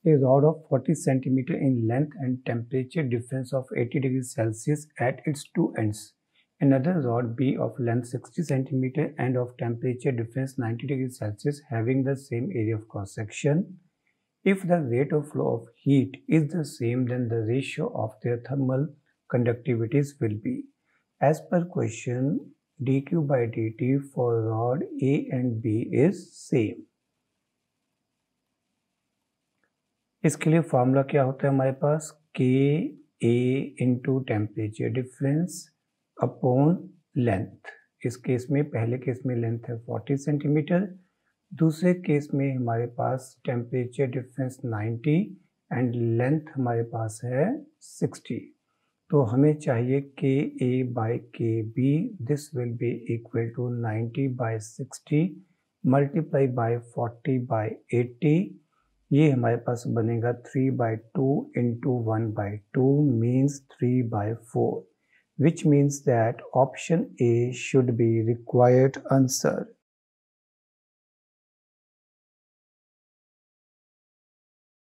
a rod of 40 cm in length and temperature difference of 80 degrees Celsius at its two ends. Another rod B of length 60 cm and of temperature difference 90 degrees Celsius having the same area of cross section. If the rate of flow of heat is the same, then the ratio of their thermal conductivities will be, as per question, dq by dt for rod A and B is same. इसके लिए formula क्या होता है हमारे पास, k A into temperature difference upon length. इस case में पहले केस में लेंथ है 40 सेंटीमीटर, दूसरे केस में हमारे पास टेम्परेचर डिफरेंस 90 एंड लेंथ हमारे पास है 60. तो हमें चाहिए k A by k B. This will be equal to 90 by 60 multiply by 40 by 80. ये हमारे पास बनेगा 3/2 into 1/2 means 3/4, which means that option A should be required answer.